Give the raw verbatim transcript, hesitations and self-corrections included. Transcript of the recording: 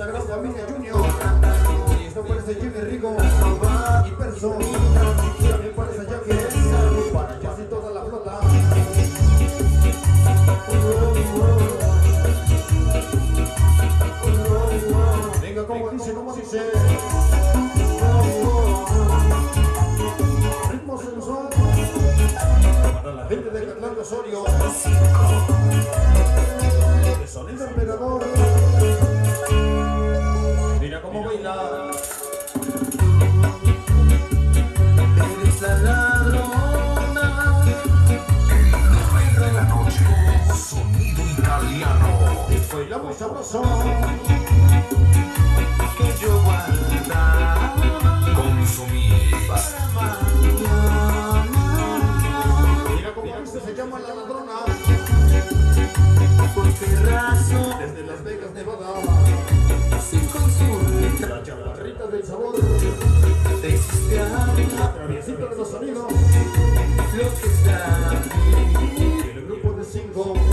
la gran familia Junior. Y esto parece Jimmy Rico y Perso. También parece Jackie. Para casi toda la flota. Venga, como dice, como dice. Ritmo sensual para la gente de Catlán de Osorio. El sonido emperador. Mira cómo baila. Eres la ladrona. El rey de la noche. Sonido italiano. Bailamos sabroso. Que yo guardaba Consumir. para mañana. Mira cómo dice, se llama La Ladrona. ¿Por qué razón? Desde Las Vegas, Nevada. Sin consulta La chaparrita del sabor. te hiciste La traviesita de los sonidos. lo que está aquí. Y el grupo de cinco.